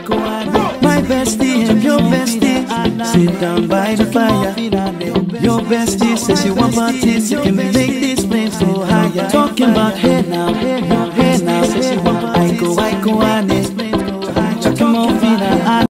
My bestie and your bestie sit down by the fire. Your bestie says she want parties, you can make this flame so higher. Talking about hey now,